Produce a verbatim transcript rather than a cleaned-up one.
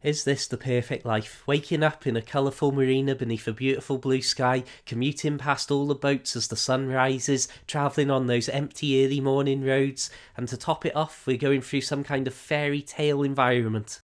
Is this the perfect life? Waking up in a colourful marina beneath a beautiful blue sky, commuting past all the boats as the sun rises, travelling on those empty early morning roads, and to top it off, we're going through some kind of fairy tale environment.